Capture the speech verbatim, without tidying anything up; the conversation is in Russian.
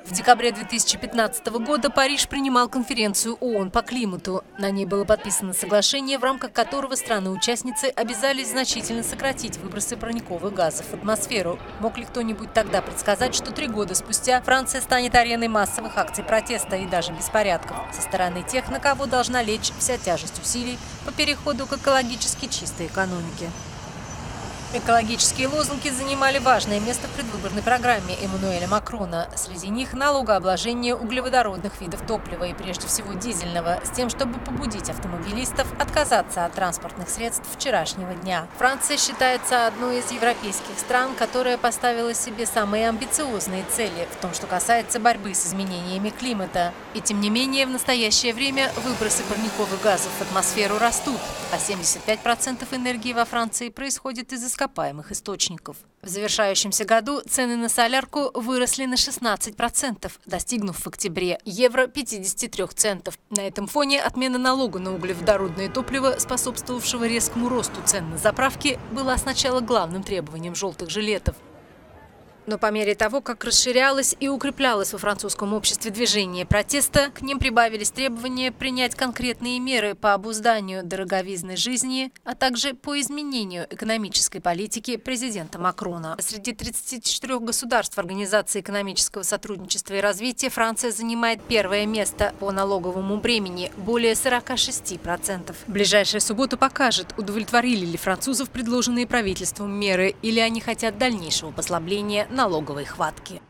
В декабре две тысячи пятнадцатого года Париж принимал конференцию ООН по климату. На ней было подписано соглашение, в рамках которого страны-участницы обязались значительно сократить выбросы парниковых газов в атмосферу. Мог ли кто-нибудь тогда предсказать, что три года спустя Франция станет ареной массовых акций протеста и даже беспорядков со стороны тех, на кого должна лечь вся тяжесть усилий по переходу к экологически чистой экономике? Экологические лозунги занимали важное место в предвыборной программе Эммануэля Макрона. Среди них налогообложение углеводородных видов топлива и прежде всего дизельного, с тем, чтобы побудить автомобилистов отказаться от транспортных средств вчерашнего дня. Франция считается одной из европейских стран, которая поставила себе самые амбициозные цели в том, что касается борьбы с изменениями климата. И тем не менее, в настоящее время выбросы парниковых газов в атмосферу растут, а семьдесят пять процентов энергии во Франции происходит из ископаемых источников. В завершающемся году цены на солярку выросли на шестнадцать процентов, достигнув в октябре евро пятидесяти трёх центов. На этом фоне отмена налога на углеводородное топливо, способствовавшего резкому росту цен на заправки, была сначала главным требованием желтых жилетов. Но по мере того, как расширялось и укреплялось во французском обществе движение протеста, к ним прибавились требования принять конкретные меры по обузданию дороговизны жизни, а также по изменению экономической политики президента Макрона. Среди тридцати четырёх государств Организации экономического сотрудничества и развития Франция занимает первое место по налоговому бремени – более сорока шести процентов. Ближайшая суббота покажет, удовлетворили ли французов предложенные правительством меры или они хотят дальнейшего послабления налоговой хватки.